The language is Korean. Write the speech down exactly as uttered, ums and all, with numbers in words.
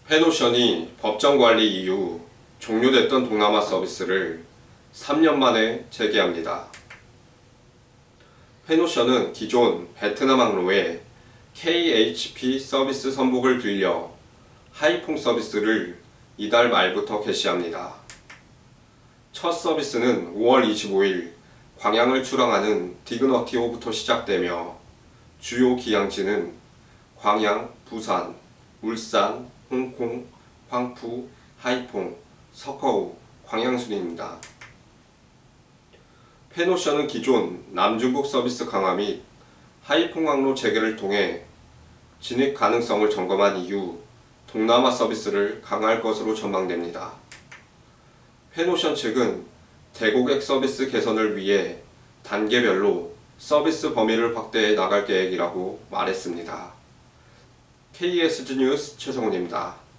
페노션이 법정 관리 이후 종료됐던 동남아 서비스를 삼 년 만에 재개합니다. 페노션은 기존 베트남 항로에 케이에이치피 서비스 선복을 빌려 하이퐁 서비스를 이달 말부터 개시합니다. 첫 서비스는 오월 이십오일 광양을 출항하는 디그너티호부터 시작되며 주요 기항지는 광양, 부산, 울산, 홍콩, 황푸, 하이퐁, 석허우, 광양순입니다. 페노션은 기존 남중국 서비스 강화 및 하이퐁 항로 재개를 통해 진입 가능성을 점검한 이후 동남아 서비스를 강화할 것으로 전망됩니다. 페노션 측은 대고객 서비스 개선을 위해 단계별로 서비스 범위를 확대해 나갈 계획이라고 말했습니다. 케이에스지 뉴스 최성훈입니다.